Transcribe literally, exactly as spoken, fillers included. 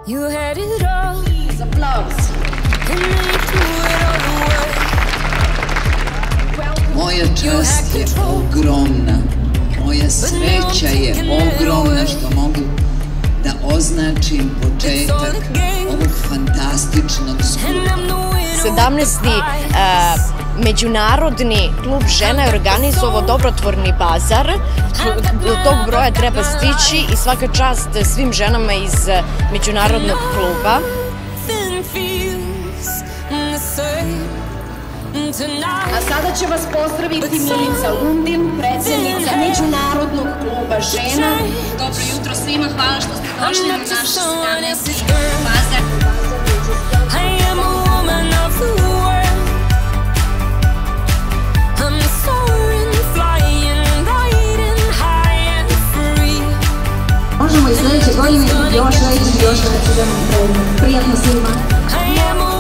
You had it all. Aplausi. Moja čast je ogromna, moja sreća je ogromna što mogu da označim početak ovog fantastičnog skupa. sedamnaesti Međunarodni klub žena je organizovao dobrotvorni bazar. Do tog broja treba stići i svaka čast svim ženama iz Međunarodnog kluba. A sada će vas pozdraviti Milica Lundin, predsjednica Međunarodnog kluba žena. Dobro jutro svima, hvala što ste došli na naš sedamnaesti bazar. Možemo i sljedeće godine još reći još da će da prijatno svima.